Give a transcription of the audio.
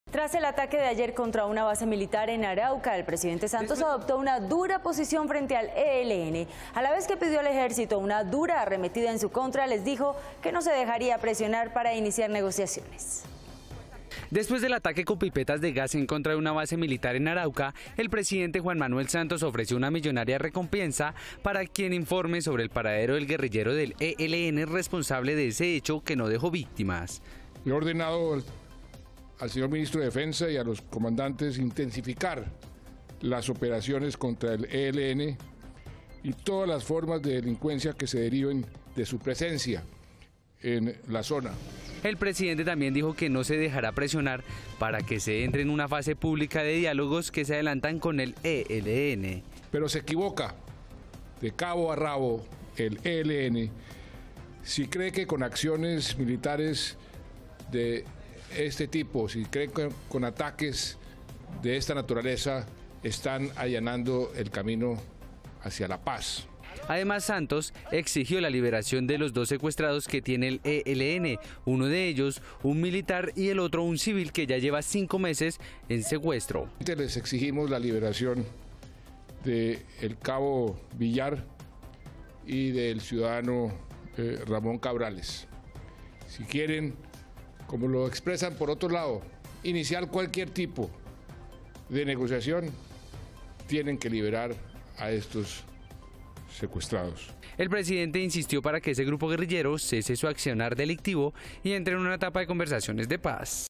Tras el ataque de ayer contra una base militar en Arauca, el presidente Santos adoptó una dura posición frente al ELN. A la vez que pidió al ejército una dura arremetida en su contra, les dijo que no se dejaría presionar para iniciar negociaciones. Después del ataque con pipetas de gas en contra de una base militar en Arauca, el presidente Juan Manuel Santos ofreció una millonaria recompensa para quien informe sobre el paradero del guerrillero del ELN responsable de ese hecho que no dejó víctimas. Le he ordenado al señor ministro de Defensa y a los comandantes intensificar las operaciones contra el ELN y todas las formas de delincuencia que se deriven de su presencia en la zona. El presidente también dijo que no se dejará presionar para que se entre en una fase pública de diálogos que se adelantan con el ELN. Pero se equivoca de cabo a rabo el ELN si cree que con acciones militares de este tipo, si creen que con ataques de esta naturaleza están allanando el camino hacia la paz. Además, Santos exigió la liberación de los 2 secuestrados que tiene el ELN, uno de ellos un militar y el otro un civil que ya lleva 5 meses en secuestro. Les exigimos la liberación del cabo Villar y del ciudadano Ramón Cabrales. Si quieren, como lo expresan por otro lado, iniciar cualquier tipo de negociación, tienen que liberar a estos secuestrados. El presidente insistió para que ese grupo guerrillero cese su accionar delictivo y entre en una etapa de conversaciones de paz.